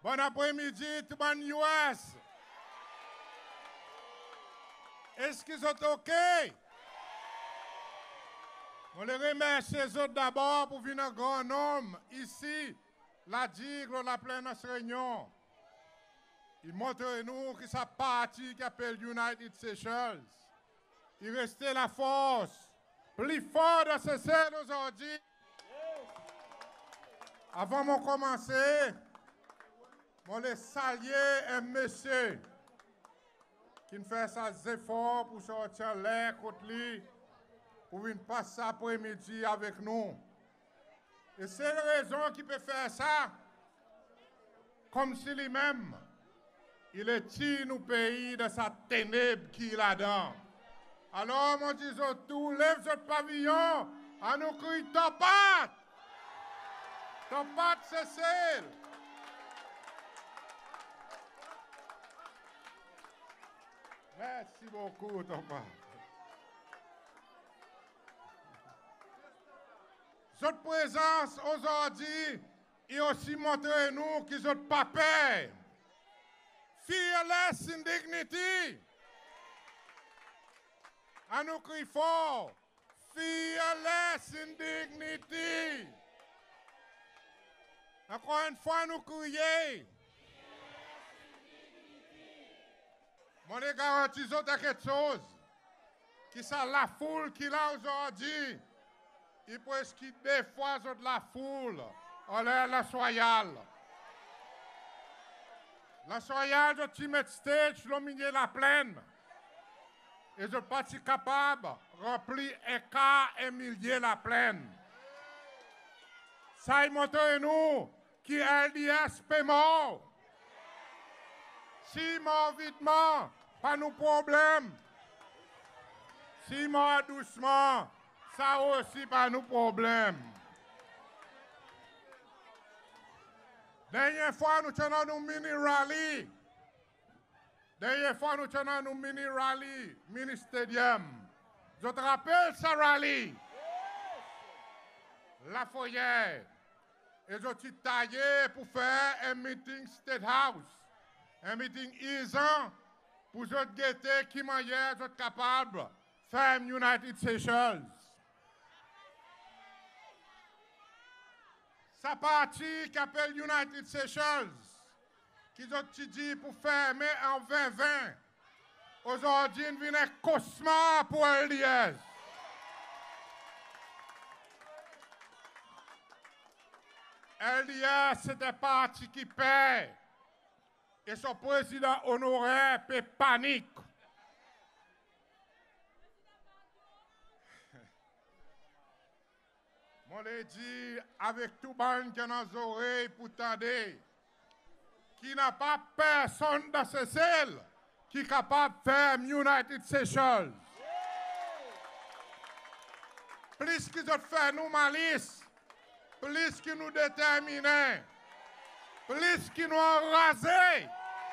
Bon après-midi, tout le monde US. Est-ce qu'ils sont OK? On les remercie les autres d'abord pour venir un grand nombre ici, la Digle, la pleine réunion. Ils montrent nous que sa partie qui appelle United Seychelles. Il restait la force, plus fort de ce ciel aujourd'hui. Avant de commencer, je vais saluer un monsieur qui fait ses efforts pour sortir l'air contre lui, pour venir passer après-midi avec nous. Et c'est la raison qu'il peut faire ça, comme si lui-même, il est tiré au pays de sa ténèbre qu'il a dedans. Alors, mon Dieu, tout, lève votre pavillon, à nous crier Topat! Topat, Cécile! Merci beaucoup, Topat. Votre présence aujourd'hui et aussi montré nous qu'ils ont pas peur. Fearless in dignity. À nous crier fort. Fearless in dignity. Encore une fois, nous crier. Mon les garantis quelque chose. Qui ça la foule qu'il a aujourd'hui. Il peut esquiver des fois de la foule. On est la soyale. La soyale de Timothy Stage, l'omnier la plaine. Et je pas si capable de remplir un quart et millier la plaine. Ça y montre nous qui est l'ISP mort. Si mort vitement, pas nos problèmes. Si mort doucement, ça aussi pas nos problèmes. Dernière fois, nous tenons nos mini-rally. Dernière fois, nous tenons nos mini-rally, mini-stadium. Je te rappelle ce rallye. La foyer. Et je suis taillé pour faire un meeting State House. Un meeting isant pour je guetter qui manière je suis capable de faire United Seychelles. Sa partie qui appelle United Seychelles, qui ont dit pour fermer en 2020. Aujourd'hui, il vient un cauchemar pour LDS. LDS, c'est un parti qui paie. Et son président honoraire peut panique. On l'a dit avec tout le monde qui a dans les oreilles pour tendre, qui n'a pas personne dans ce ciel qui est capable de faire United Seychelles. Plus qu'ils ont fait nous malice, plus qu'ils nous déterminent, plus qu'ils nous ont rasé.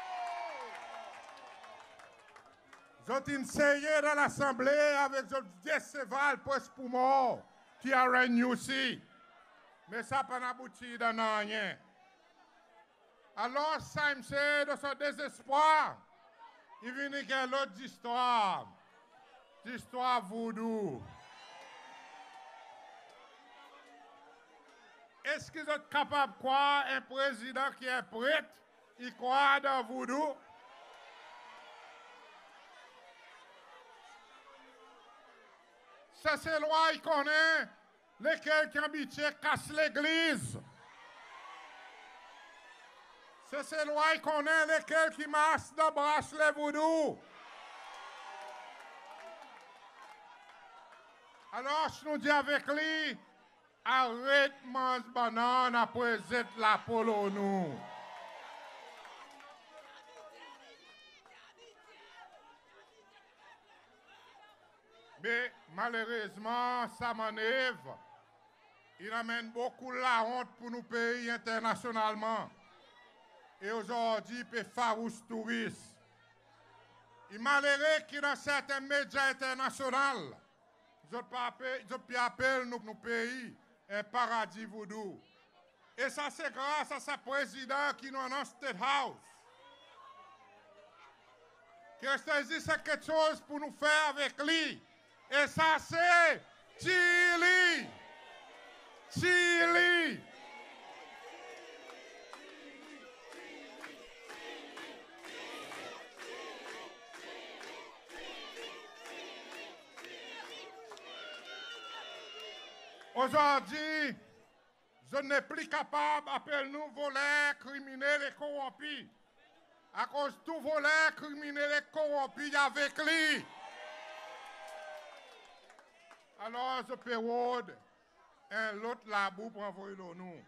Ils ont essayé dans l'Assemblée avec des déceval presque pour mort. Qui a régné aussi. Mais ça n'a pas abouti dans rien. Alors, ça me sait de son désespoir. Il vient de l'autre histoire. L'histoire voodoo. Est-ce qu'ils sont capables de croire un président qui est prêt, il croit dans voodoo? Ça, c'est loi, il connaît. Lesquels qui habitent cassent l'église. Ça, c'est loi, il connaît. Lesquels qui massent de bracelets voodoo. Alors, je nous dis avec lui, arrête mange banane après zette la polo nous. Mais malheureusement, sa manœuvre, il amène beaucoup la honte pour nos pays internationalement. Et aujourd'hui, il peut farouche touriste. Il est malheureux que dans certains médias internationaux, ils appellent nos pays un paradis voodoo. Et ça, c'est grâce à ce président qui nous a dans State House. Qui a saisi quelque chose pour nous faire avec lui. Et ça, c'est Chili. Chili. Aujourd'hui, je n'ai plus capable d'appeler nous voleurs, criminels et corrompus. À cause de tout voleur, criminel et corrompu avec lui. Alors, je période, un autre labou pour envoyer le nous.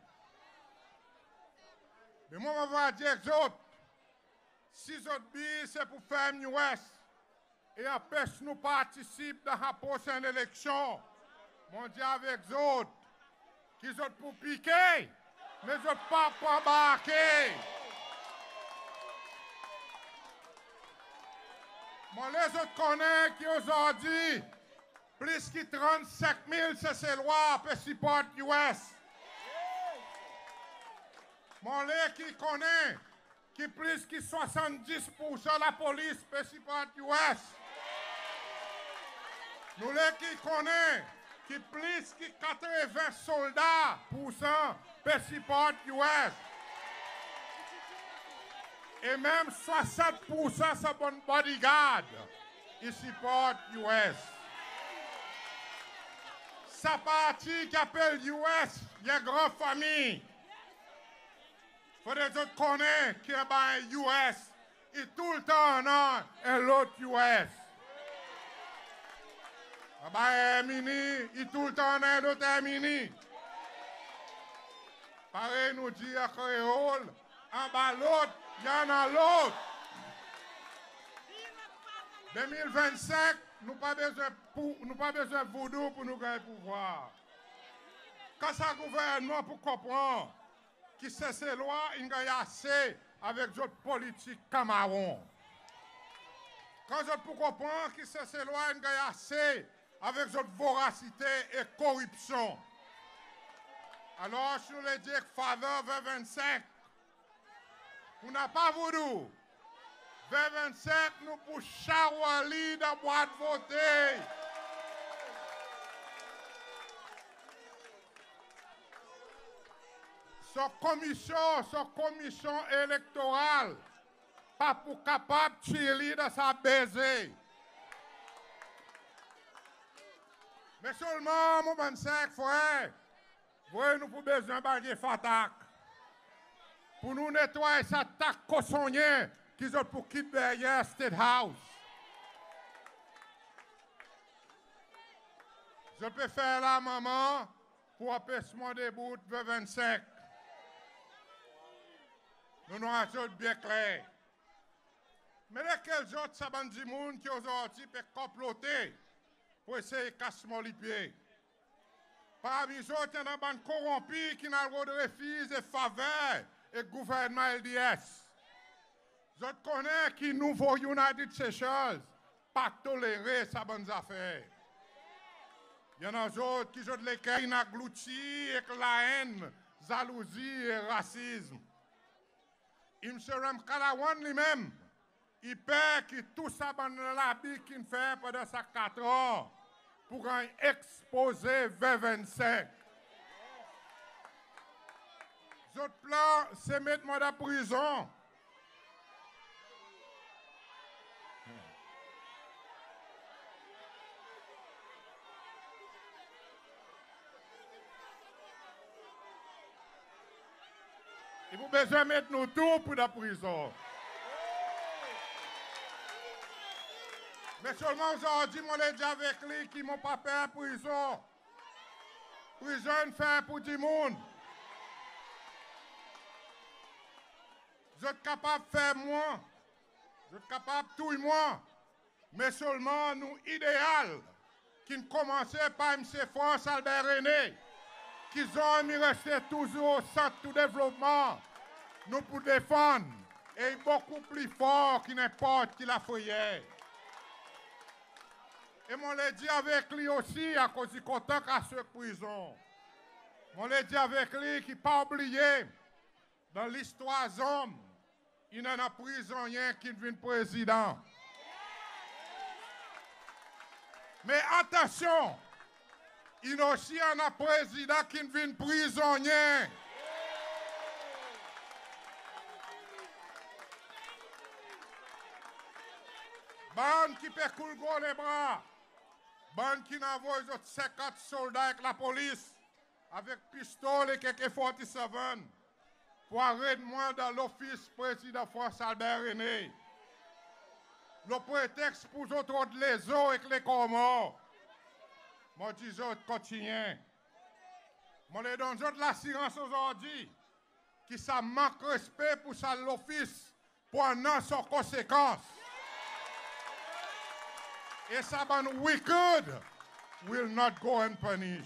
Mais moi, je vais dire que autres, si autres billes, c'est pour faire US et empêche nous participer dans la prochaine élection, mon Dieu avec autres, qui sont pour piquer, mais autres pas pour embarquer. Moi, les autres connaissent qui aujourd'hui, plus que 35 000, c'est ces lois pour supporter US. Moi, les qui connaissent qui plus que 70% la police peut supporter US. Nous, les qui connaissent qui plus que 80 soldats peut supporter US. Et même 60% sont bon bodyguard. Ils supportent US. Sa partie qui appelle US, il y a une grande famille. Il faut des autres connaître qui est dans US. Et tout le temps, non, et l'autre US. Il mini, et tout le temps, et l'autre mini. Pareil, nous dit à créole, en bas l'autre. Il y en a l'autre. 2025, nous n'avons pas besoin de voodoo pour nous gagner le pouvoir. Quand ça gouvernement pour comprendre que ces lois, il y a assez avec d'autres politiques camarons. Quand je pour comprendre que ces lois, il y a assez avec d'autres voracité et corruption. Alors, je nous l'ai dit que faveur 2025. On n'a pas voulu. 2027, nous pour Chawali dans la boîte voter. Sa commission électorale, pas pour capable de tirer dans sa baiser. Mais seulement, mon 25 frère, voyez, nous pour besoin de baguer fatak. Pour nous nettoyer cette tac cossonnier qu'ils ont pour quitter derrière State House. Je peux faire la maman pour apaisement des bouts de 25. Nous nous avons bien clair. Mais lesquels autres saban du monde qui aujourd'hui peuvent comploter pour essayer de casser les pieds? Parmi eux, il y a un bande corrompu qui n'a le droit de refuser et faveur et gouvernement LDS. Je connais qui nouveau United Seychelles pas tolérer sa bonne affaire. Il y en a d'autres qui ont lesquels engloutis avec la haine, jalousie et racisme. Il me sera Kalawan lui-même. Il perd que tout ça dans l'habit qu'il fait pendant sa 4 ans pour un exposé V25. L'autre plan, c'est mettre moi en prison. Il faut besoin de mettre nous tout pour la prison. Mais seulement aujourd'hui, moi, je dis avec lui qui m'ont pas fait en prison. Prison, fait pour du monde. Vous êtes capable de faire moi. Vous êtes capable de tout moi. Mais seulement nous, idéal, qui ne commençait pas M. France Albert René, qui ont mis rester toujours au centre de développement, nous pour défendre, et beaucoup plus fort que n'importe qui l'a fait hier. Et moi, je l'ai dit avec lui aussi, à cause du contact à ce prison. On l'a dit avec lui qui pas oublié, dans l'histoire des hommes, il n'y en a prisonnier qui devient président. Mais attention, il y a aussi un président qui devient prisonnier. Bande qui peut couler les bras. Bande qui envoie 50 soldats avec la police, avec pistolet et quelques 47 pour arrêter moi dans l'office président François Albert René. Le prétexte pour autres les eaux avec les Comores. Moi, je dis autres continuez. Moi, je donne l'assurance aujourd'hui qui ça manque respect pour ça l'office pendant sans conséquence. Et ça, ban wicked will not go unpunished.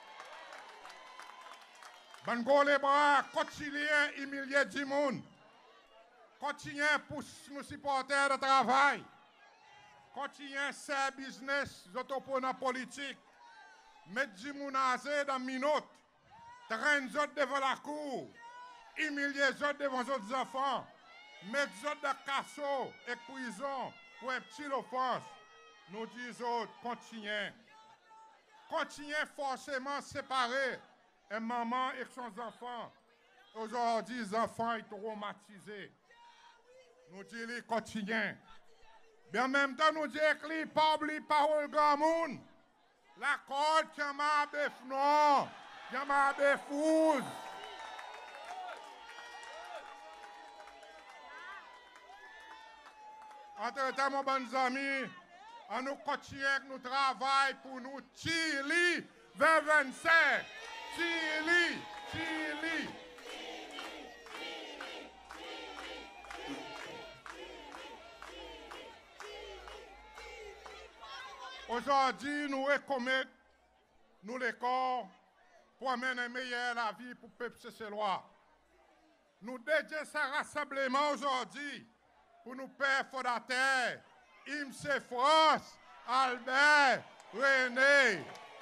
Ban go les bras, continuez humilier du monde. Continuez pour nous supporter de travail. Continuez faire business, les opposants politiques. Mettre du monde dans minutes. Traîner les autres devant la cour. Humilier les autres devant les autres enfants. Mettre les autres dans le casseau et prison pour une petite offense. Nous disons, continuez. Continuez forcément séparer un maman et son enfant. Aujourd'hui, les enfants sont traumatisés. Nous disons, continuez. Mais en même temps, nous disons que pas oublier parole grand monde. La corde qui m'a béfnon, qui m'a béfouz. Entre-temps, mon bon ami, on nous continue avec notre travail pour nous tirer vers 25. Tirer. Aujourd'hui, nous recommettons nous les corps pour amener meilleure la vie pour le peuple cécélois. Nous dédions ce rassemblement aujourd'hui pour nous pères fondateurs, Imse France, Albert, René.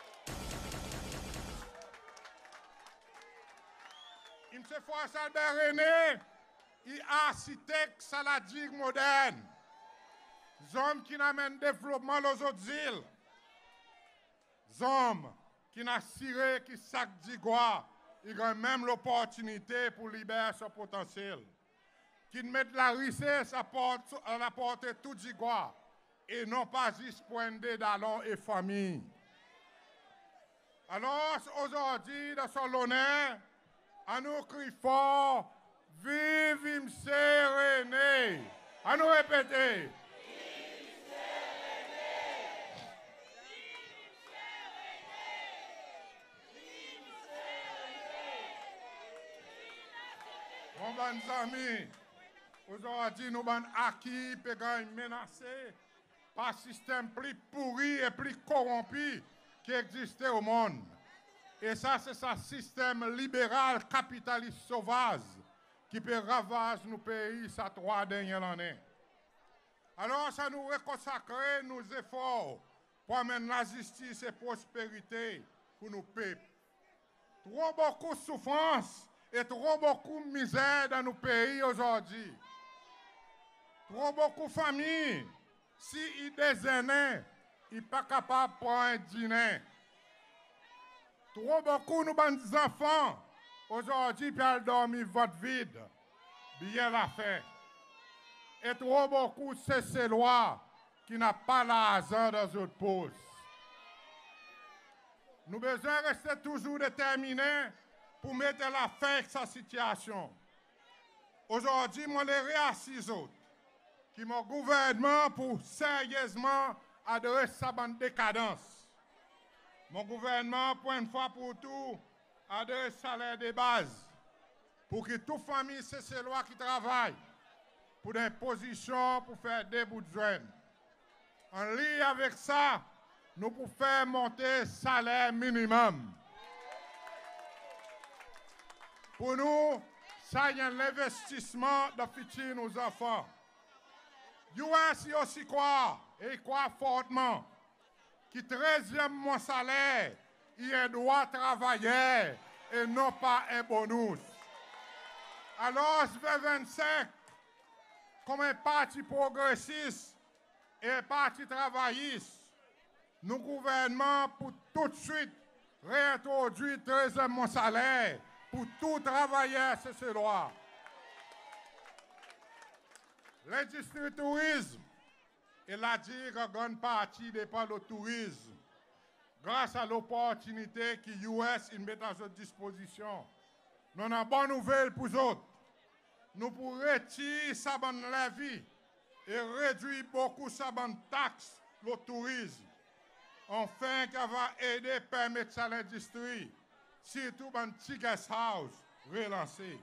Imse France, Albert, René, il architecte saladique moderne. Hommes qui n'amènent développement aux autres îles. Hommes qui n'ont ciré, qui sac d'Igua, ils ont même l'opportunité pour libérer son potentiel. Qui mettent la richesse à la portée tout d'Igua et non pas juste pour aider d'allons et famille. Alors aujourd'hui, dans son honneur, à nous crie fort, vive Imse René. À nous répéter. Mon bon ami, aujourd'hui nous sommes acquis et menacés par un système plus pourri et plus corrompu qui existait au monde. Et ça, c'est un système libéral, capitaliste, sauvage, qui peut ravager nos pays ces 3 dernières années. Alors, ça nous reconsacrer nos efforts pour amener la justice et la prospérité pour nos peuples. Trop beaucoup de souffrance et trop beaucoup de misère dans nos pays aujourd'hui. Trop beaucoup de familles, si ils déjeunent, ils ne sont pas capables de prendre un dîner. Trop beaucoup de enfants, aujourd'hui, peuvent dormir votre vide. Bien la fait. Et trop beaucoup de ces lois qui n'ont pas l'argent dans notre poche. Nous avons besoin de rester toujours déterminés pour mettre la fin à sa situation. Aujourd'hui, moi, les réassis autres, qui mon gouvernement pour sérieusement adresser sa bande décadence. Mon gouvernement, pour une fois pour tout, adresse salaire de base pour que toute famille cesse ces lois qui travaillent pour des positions pour faire des bouts de joindre. En lien avec ça, nous pouvons faire monter le salaire minimum. Pour nous, ça y a un investissement dans futur nos enfants. Vous ainsi aussi croire, et croire fortement, que 13e mois salaire, il y a droit travailler et non pas un bonus. Alors, vers 25, comme un parti progressiste et un parti travailliste, nous gouvernement pour tout de suite réintroduire 13e mon salaire pour tout travailleur cécélois. L'industrie du tourisme, et la dire qu'une grande partie dépend du tourisme, grâce à l'opportunité que l'US met à notre disposition. Nous avons une bonne nouvelle pour vous autres. Nous pourrons retirer sa bonne levée et réduire beaucoup sa bonne taxe, le tourisme. Enfin, qui va aider à permettre ça à l'industrie, surtout dans les petits guest house relancés.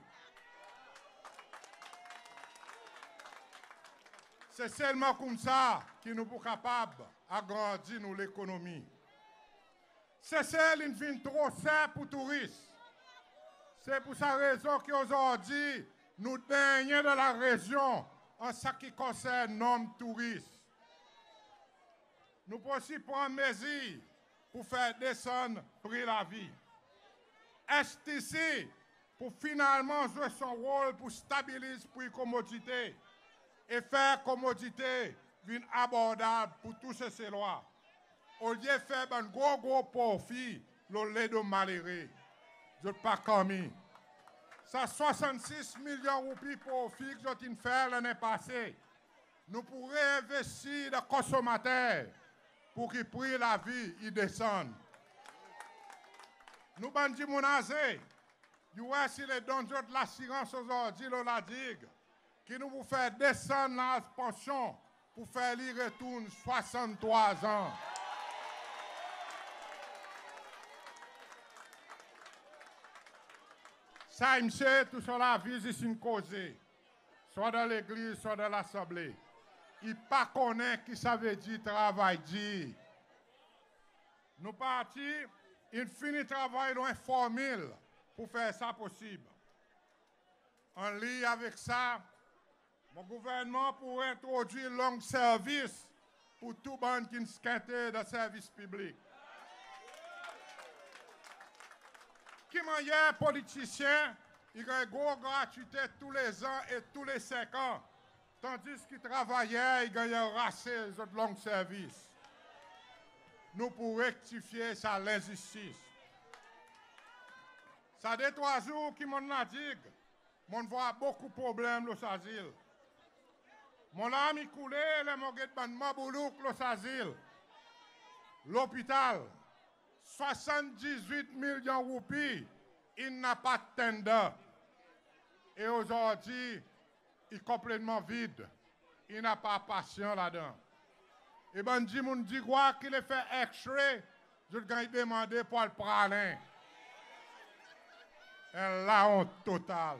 C'est seulement comme ça que nous sommes capables d'agrandir l'économie. C'est celle qui vient trop simple pour les touristes. C'est pour cette raison qu'aujourd'hui, nous derniers de la région en ce qui concerne nos touristes. Nous pouvons aussi prendre mesures pour faire descendre le prix de la vie. STC, pour finalement jouer son rôle pour stabiliser le prix de commodité et faire commodité une abordable pour tous ces lois. Au lieu de faire un gros profit, le lait de malheureux. Je ne pas commis. Ça 66 millions de roupies profit que j'ai fait l'année passée. Nous pourrions investir dans les consommateurs pour qu'ils prient la vie, ils descendent. Nous bandits monazés, nous voici les dons de l'assurance aujourd'hui, la digue, qui nous vous fait descendre la pension pour faire les retourner 63 ans. Ça, monsieur, tout cela vise ici une cause, soit dans l'église, soit dans l'assemblée. Il ne connaît pas qui ça veut dire travail dit. Nous partons, il finit travail informel pour faire ça possible. En lien avec ça, mon gouvernement pourrait introduire long service pour tout le monde qui est dans le service public. Qui manière politicien, il a une grosse gratuité tous les ans et tous les 5 ans. Tandis qu'il travaillait, il gagnait un rassé de long service. Nous pourrons rectifier ça l'injustice. Ça fait 3 jours qu'il m'a dit, on voit beaucoup de problèmes dans l'asile. Mon ami coulé, le moguet de Maboulouk, l'asile. L'hôpital. 78 millions de roupies, il n'a pas de tender. Et aujourd'hui, il est complètement vide. Il n'a pas de patient là-dedans. Et ben, dit quoi qu'il ait fait extrait, je vais demander pour le pralin. Et la honte totale.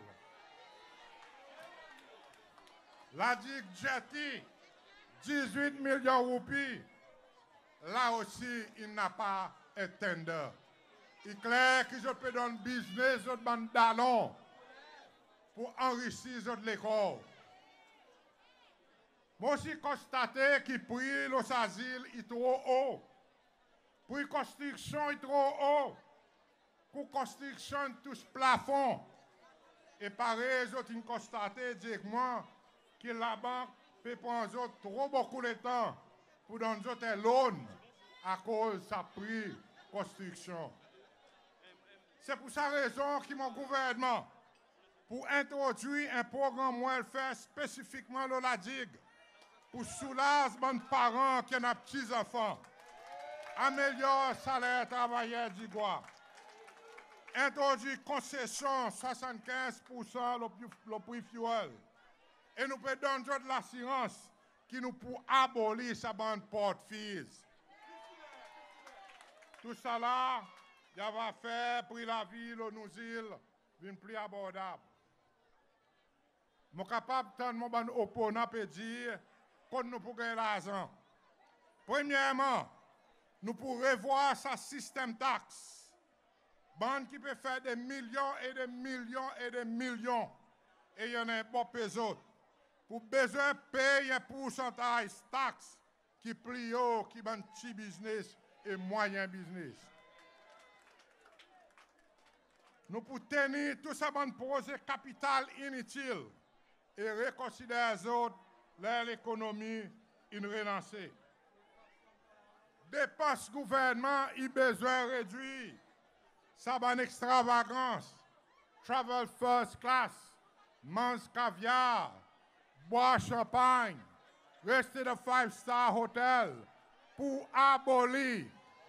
La digue Jetty, 18 millions de roupies. Là aussi, il n'a pas un tender. Il est clair que je peux donner business aux bandalons pour enrichir l'école. Moi aussi constaté que le prix de l'asile est trop haut. Pour la construction est trop haut. Pour la construction touche plafond. Et pareil, j'ai constaté directement que la banque peut prendre trop beaucoup de temps pour donner un loan à cause de sa prix de construction. C'est pour cette raison que mon gouvernement, pour introduire un programme welfare spécifiquement dans la digue, pour soulager les parents qui ont des petits-enfants, améliorer le salaire travailleur d'Igua, introduire concession 75% le prix fuel, et nous pouvons donner de l'assurance qui nous pour abolir sa bande porte-fees. Tout ça là, il va faire pour la ville, nos îles, une plus abordable. Je suis capable de mon opponent peut dire qu'on nous pour gagner l'argent. Premièrement, nous pourrons revoir ce système taxe. Bande qui peut faire des millions et des millions et des millions. Et il y en a un bon peso. Pour besoin de payer un pourcentage de taxe qui plie haut, qui est un petit business et moyen business. Nous pour tenir tout ça bon projet capital inutile et reconsidérer les autres l'économie une relancée. Dépenses gouvernement, il besoin réduit. Ça va une extravagance. Travel first class, mange caviar, boire champagne, rester de 5-star hotel pour abolir.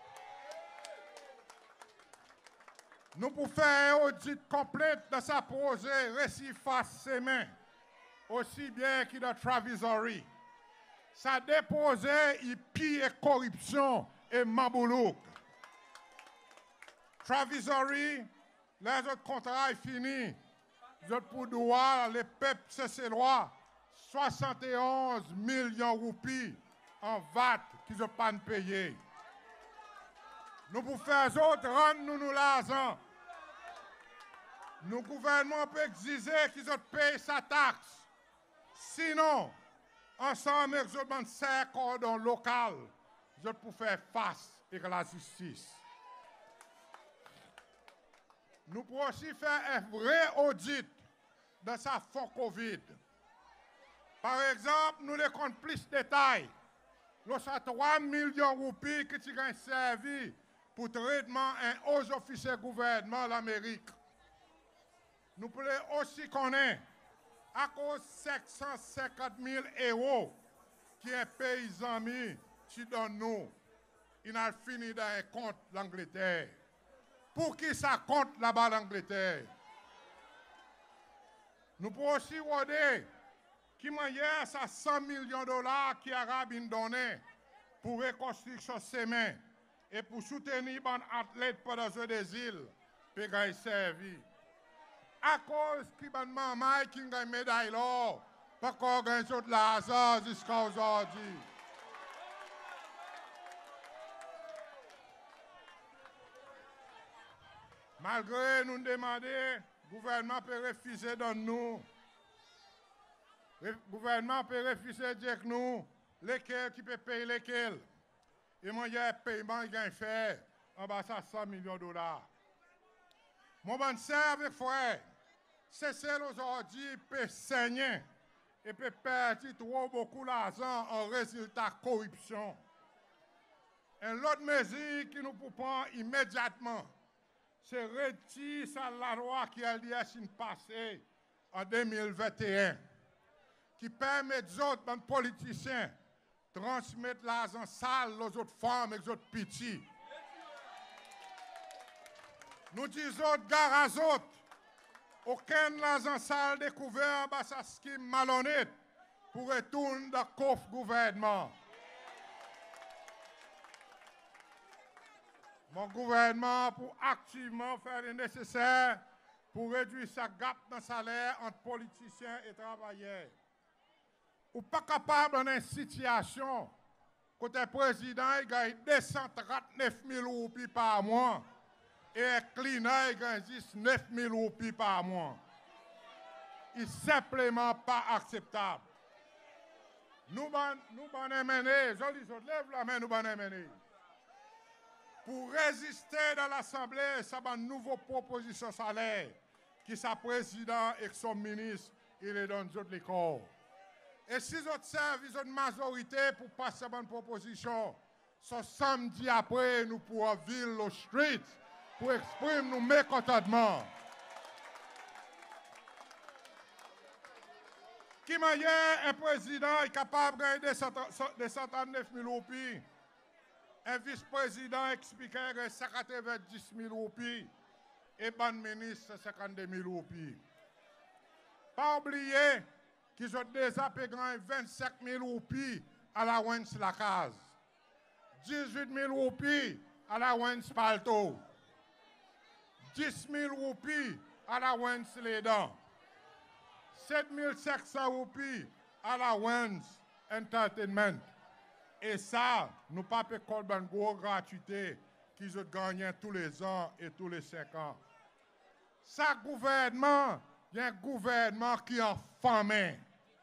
Nous pouvons faire un audit complet de sa projet récit face semaine, aussi bien que de Travisory. Ça déposé, il pille corruption et maboulouk. Travisory, les autres contrats sont finis. Les autres pour droit, les peuples c'est droit. 71 millions de roupies en VAT qu'ils n'ont pas payé. Nous pour faire les autres, rendre-nous l'argent. Nous, gouvernement, peut exiger qu'ils ont payé sa taxe. Sinon, ensemble avec les autres cordons local, ils ont pour faire face avec la justice. Nous pouvons aussi faire un vrai audit de sa fonds Covid. Par exemple, nous les comptons plus de détails. Nous avons 3 millions de roupies qui ont servi pour traitement un haut officier gouvernement de l'Amérique. Nous pouvons aussi connaître à cause de 750 000 euros qui est paysan qui donne nous. Il a fini dans un compte l'Angleterre. Pour qui ça compte là-bas l'Angleterre? Nous pouvons aussi regarder qui manière ça 100 millions de dollars qui Arabe donné pour reconstruction semaine et pour soutenir les athlètes pour les Jeux des îles, pour gagner servi. À cause qui ban maman qui gagne médaille l'or, pas qu'on gagne tout l'argent jusqu'à aujourd'hui. Malgré nous demander, le gouvernement peut refuser de nous. Le gouvernement peut refuser de dire que nous, lesquels qui peut payer lesquels. Et moi, il y a un paiement qui a fait en bas de 100 millions de dollars. Mon bon sœur avec frère, c'est celle aujourd'hui qui peut saigner et peut perdre trop beaucoup d'argent en résultat de corruption. Et l'autre mesure qui nous prend immédiatement, c'est retirer la loi qui a lié passé en 2021, qui permet aux autres politiciens de transmettre l'argent sale aux autres femmes et aux autres petits. Nous disons aux gars aux autres, aucun argent sale découvert dans sa scheme malhonnête pour retourner dans le coffre gouvernement. Mon gouvernement pour activement faire le nécessaire pour réduire sa gap dans le salaire entre politiciens et travailleurs. Ou pas capable dans une situation où le président gagne 239 000 roupies par mois et un cleaner gagne 19 000 roupies par mois. C'est simplement pas acceptable. Nous allons mener, je lève la main, nous allons mener. Pour résister dans l'Assemblée, ça va une nouvelle proposition de salaire qui sa président et son ministre, il est dans les corps. Et si vous servez une majorité pour passer une proposition, ce samedi après, nous pourrons vivre le street pour exprimer nos mécontentements. Qui m'a dit un président est capable de gagner 239 000 roupies? Un vice-président expliquait que 90 000 roupies et un ministre 52 000 roupies. Pas oublier qu'ils ont déjà payé 25 000 roupies à la Wens la case, 18 000 roupies à la Wens Palto, 10 000 roupies à la Wens les dents, 7 500 roupies à la Wens Entertainment. Et ça, nous ne pouvons pas faire une grosse gratuité qu'ils ont gagné tous les ans et tous les 5 ans. Ça, gouvernement, il y a un gouvernement qui est en famine.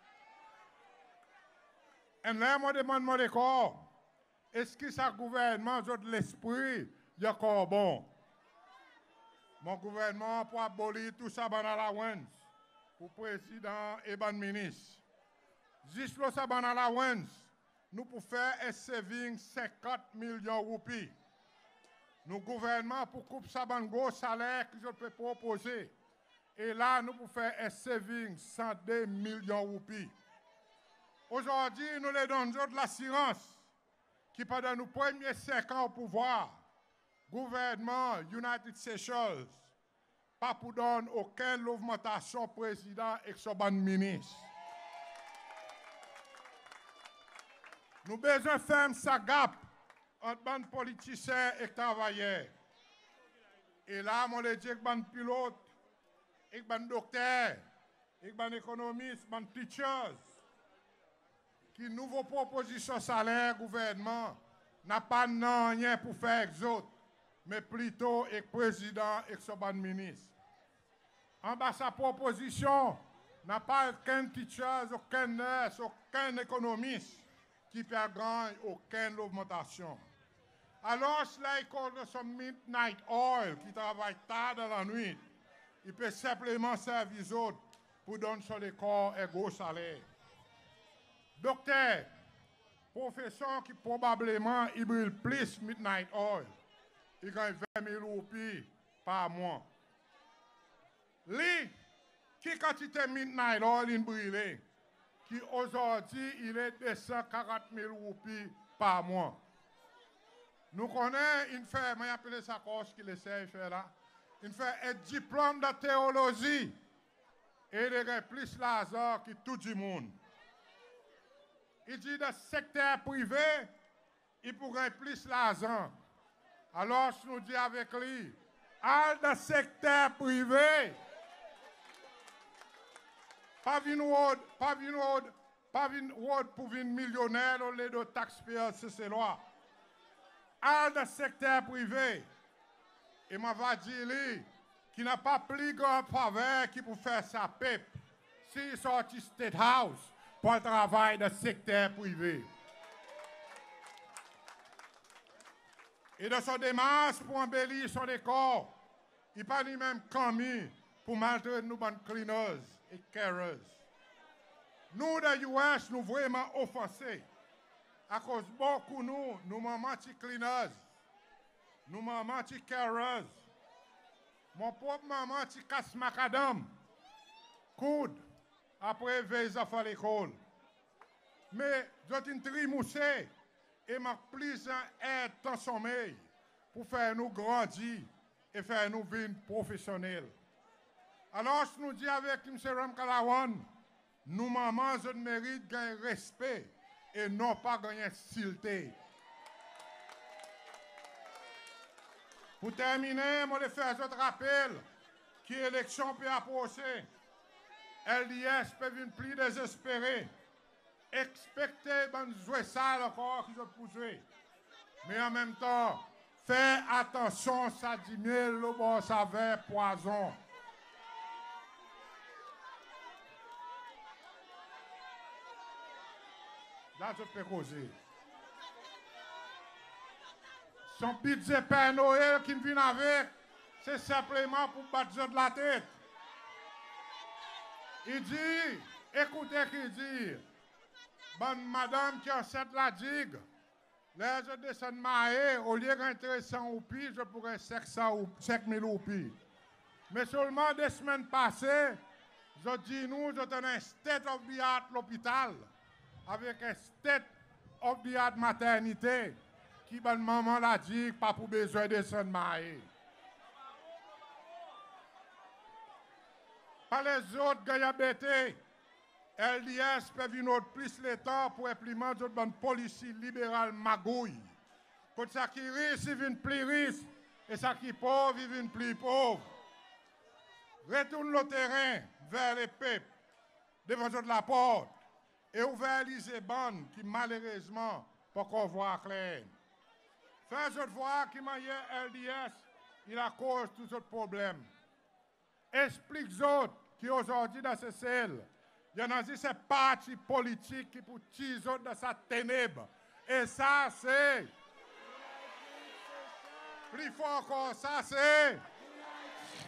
Et là, je demande encore, est-ce que ce gouvernement a de l'esprit, il est encore bon? Mon gouvernement pour abolir tout ça ban allowance pour président et ban ministre. Juste le ça ban allowance, nous pour faire un saving 50 millions de roupies. Nous gouvernement pour couper ça ban gros salaire que je peux proposer. Et là, nous pour faire un saving 102 millions de roupies. Aujourd'hui, nous les donnons de l'assurance qui pendant nos premiers 5 ans au pouvoir, gouvernement United Seychelles, pas pour donner aucune augmentation président et son ban ministre. Nous avons besoin de faire sa gap entre ban politiciens et travailleurs. Et là, moi, je dis que ban pilote, et ban docteur, et ban économiste, ban teachers, qui nouveau proposition salaire gouvernement n'a pas rien pour faire avec autres, mais plutôt avec président et son ban ministre. En bas sa proposition n'a pas aucun teacher, aucun nurse, aucun économiste qui peut gagner aucune augmentation. Alors, cela est de son midnight oil qui travaille tard dans la nuit. Il peut simplement servir les autres pour donner sur les corps et gros salaire. Docteur, professeur qui probablement il brûle plus midnight oil, il gagne 20 000 roupies par mois. Lui, qui quantité midnight oil il brûle, qui aujourd'hui il est 240 000 roupies par mois. Nous connaissons une fait, mais appelé ça coche qui essaie de faire là, il fait un diplôme de théologie et il gagne plus l'argent que tout le monde. Il dit dans le secteur privé, il pourrait plus l'argent. Alors, je nous dis avec lui, dans le secteur privé, pas une road pour une millionnaire au lieu de taxpayer, c'est loi. Dans le secteur privé, il m'a dit lui, qui n'a pas plus grand faveur qui peut faire sa pipe, s'il sortit State House pour le travail dans le secteur privé. Et dans son démarche pour embellir son décor, il pas lui-même commis pour maltraiter nous bonnes cleaners et carers. Nous, dans l'US, nous vraiment offensés. À cause de beaucoup nous mamans cleaners, nous mamans carers. Mon propre maman casse macadam, coude. Après, veille à l'école. Mais j'ai une trimoussée et m'a pris un aide dans sommeil pour faire nous grandir et faire nous vivre professionnels. Alors, je nous dis avec M. Ramkalawan, nous, maman, je mérite gagner respect et non pas gagner silté. Pour terminer, je vais faire un rappel qui l'élection peut approcher. LDS peut venir plus désespéré. Expecter de jouer ça encore qu'ils ont poussé. Mais en même temps, faire attention, ça diminue le bon saveur poison. Là, je peux causer. Son budget Père Noël qui vient avec, c'est simplement pour battre de la tête. Il dit, écoutez qu'il dit, bonne madame qui enceinte la digue, là je descends de maé, au lieu d'intéressant ou pire, je pourrais 5 000 roupies. Mais seulement des semaines passées, je dis nous, je donne un state of the art l'hôpital, avec un state of the art maternité, qui bonne maman la digue, pas pour besoin de descendre de maé. Par les autres gaillabétés, LDS peut venir plus le temps pour implémenter une bonne politique libérale magouille. Quand ça qui riche, il vient plus riche, et ça qui pauvre, il vient plus pauvre. Retourne le terrain vers les peuples, devant la porte, et ouvert les bandes qui malheureusement pas qu'on voit clair. Faire cette voix qui m'a LDS, il a cause tous ces problèmes. Explique aux autres qui aujourd'hui dans ce ciel, il y en a dit ces partis politiques qui pour tirer dans sa ténèbre. Et ça c'est, plus fort encore, ça c'est,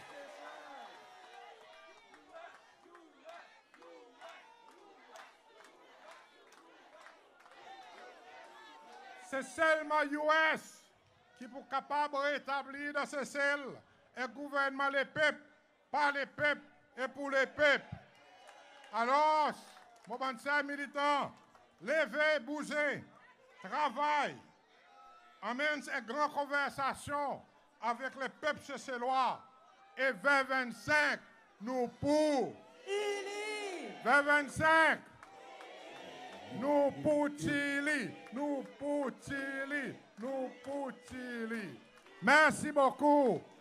c'est seulement US qui est capable de rétablir dans ce ciel un gouvernement les peuples, par les peuples et pour les peuples. Alors, mon bon militant, levez, bougez, travaillez, amène une grande conversation avec les peuples cécélois. Et 2025, nous pour. 2025, nous pour Chili. Nous pour Chili. Nous pour Chili. Merci beaucoup.